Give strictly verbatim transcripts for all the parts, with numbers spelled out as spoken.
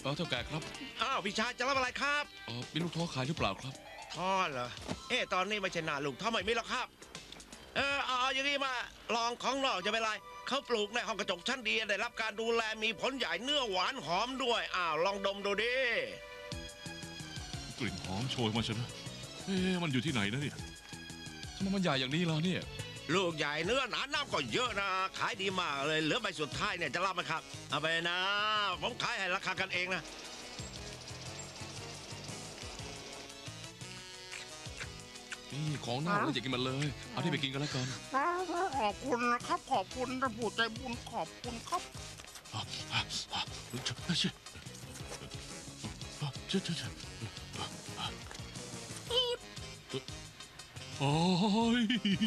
อเท่าแก่ครับอ้าวพี่ชายจะรับอะไรครับเออมีลูกท้อขายหรือเปล่าครับทอดเหรอเอ๊ะตอนนี้ไม่ใช่หน้าลูกทำไมไม่หรอกครับเออเอาอย่างนี้มาลองของนอกจะเป็นไรเขาปลูกในห้องกระจกชั้นดีได้รับการดูแลมีผลใหญ่เนื้อหวานหอมด้วยอ้าวลองดมดูดิกลิ่นหอมโชยมาชนะเอ๊ะมันอยู่ที่ไหนนะเนี่ยทำไมมันใหญ่อย่างนี้ล่ะเนี่ยลูกใหญ่เนื้อหนาน้ำก็เยอะนะขายดีมากเลยเหลือใบสุดท้ายเนี่ยจะรับไหมครับเอาไปนะผมขายให้ราคากันเองนะนี่ของน่าเราอยากกินมันเลยเอาที่ไปกินกันแล้วกันขอบคุณนะครับขอบคุณท่านผู้ใจบุญขอบคุณครับโอ้ย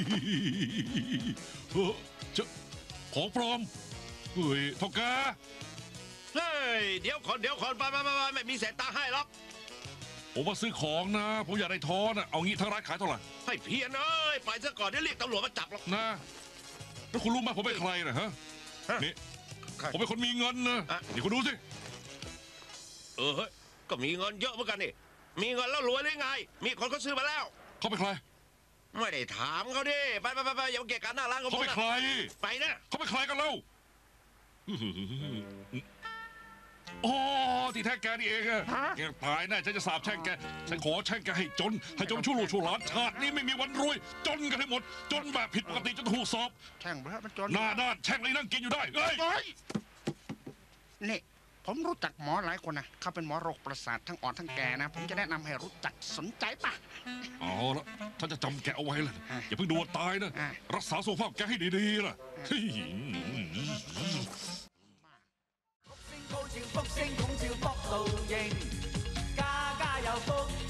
จะของปลอมเฮ้ยทกาเฮ้ยเดี๋ยวคนเดี๋ยวคนไปไปไปไม่มีเศษตังค์ให้หรอกผมมาซื้อของนะผมอยากได้ทอนนะเอางี้ทางร้านขายเท่าไหร่ให้เพี้ยนเอ้ยไปซะก่อนเดี๋ยวเรียกตำรวจมาจับหรอกนะแล้วคุณรู้ไหมผมเป็นใครนะฮะนี่ผมเป็นคนมีเงินนะนี่คุณดูสิเออเฮ้ยก็มีเงินเยอะเหมือนกันนี่มีเงินแล้วรวยได้ไงมีคนเขาซื้อมาแล้วเขาเป็นใครไม่ได้ถามเขาดิไปไปไปไปอย่าเกะกะหน้าร้านเขาเขาเป็นใครไปนะเขาเป็นใครกันเล่าโอ้ที่แท้แกนี่เองอะแกตายแน่ฉันจะสาบแช่งแกฉันขอแช่งแกให้จนให้จนชั่วลูกชั่วหลานชาตินี้ไม่มีวันรวยจนกันให้หมดจนแบบผิดปกติจนถูกสอบแช่งไปแล้วมันจนหน้าด้านแช่งเลยนั่งกินอยู่ได้เฮ้ยนี่ผมรู้จักหมอหลายคนนะเขาเป็นหมอโรคประสาททั้งอ่อนทั้งแก่นะผมจะแนะนำให้รู้จักสนใจปะเอาละฉันจะจำแกเอาไว้เลยอย่าเพิ่งดูตายนะรักษาสุขภาพแกให้ดีๆล่ะ高照福星，拱照福路迎，家家有福。